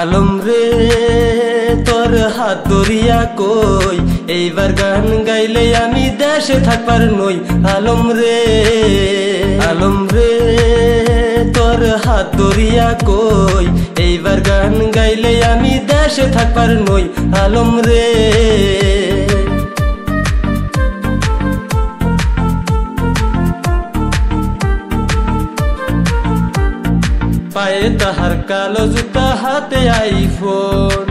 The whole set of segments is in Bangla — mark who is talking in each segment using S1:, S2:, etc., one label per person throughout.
S1: আলম রে তোর হাত ধরিয়া কই এইবার গান গাইলে আমি দেশে থাকবার নই। আলম রে তোর হাত ধরিয়া কই এইবার গান গাইলে আমি দেশে থাকবার নই। আলম রে পায়ে তাহার কালো জুতা হাতে আইফোন,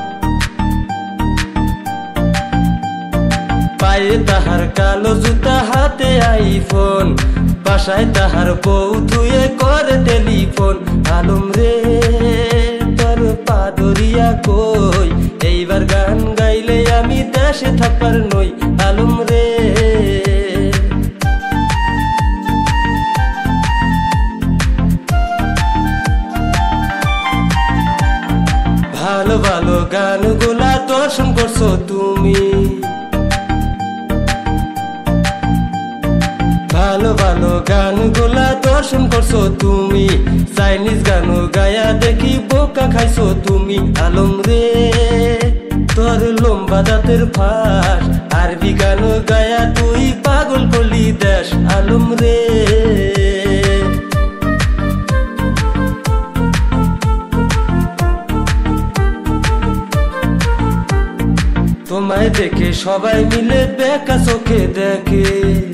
S1: পায়ে তাহার কালো জুতা হাতে আইফোন, বাসায় তাহার বউ ধুয়ে করে টেলিফোন। আলম রে তোর পা ধরিয়া কই এইবার গান গাইলে আমি দেশে থাকবার নই। আলম রে ভালো ভালো গানগুলা দর্শন করছো তুমি, ভালো ভালো গানগুলা দর্শন করছো তুমি, চাইনিজ গান গায়া দেখি বোকা খাইছো তুমি। আলম রে তোর লম্বা দাঁতের ফাঁস, আরবি গান গায়া তুই পাগল করলি দেশ। আলম রে তোমায় দেখে সবাই মিলে বেকা চোখে দেখে,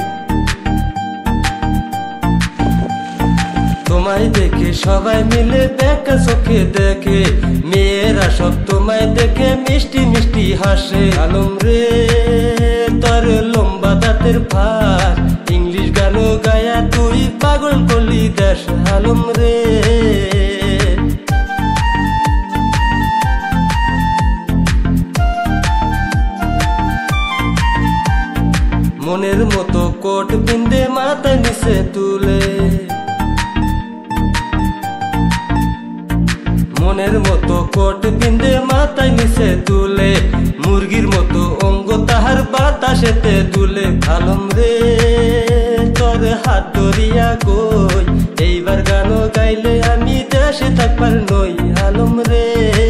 S1: তোমায় দেখে সবাই মিলে বেকা চোখে দেখে, মেয়েরা সব তোমায় দেখে মিষ্টি মিষ্টি হাসে। আলম রে তোর লম্বা দাঁতের ফাঁস, ইংলিশ গান গায়া তুই পাগল করলি দেশ। আলম রে মনের মতো কোট বিন্দে মাথায় নিচে তুলে, মনের মতো কোট বিন্দে মাথায় নিচে তুলে, মুরগির মতো অঙ্গ তাহার বাতাসেতে দুলে। আলম রে তোর হাত ধরিয়া কই এইবার গান গাইলে আমি দেশে থাকবার নই। আলম রে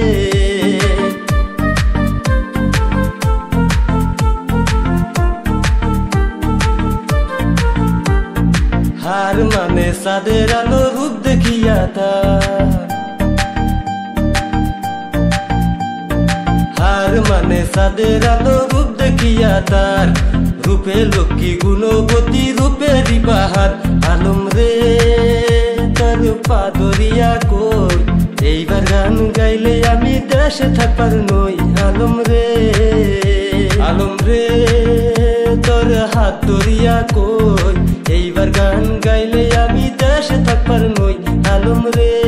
S1: হার মানে চাঁদের আলো রূপ দেখিয়া তার, হার মানে চাঁদের আলো রূপ দেখিয়া তার, রূপে লক্ষ্মী গুণবতী রূপেরই পাহাড়। আলম রে তোর পা ধরিয়া কই এইবার গান গাইলে আমি দেশে থাকবার নই। আলম রে তোর হাত ধরিয়া কই এইবার গান গাইলে আমি দেশে থাকবার নই। আলম রে।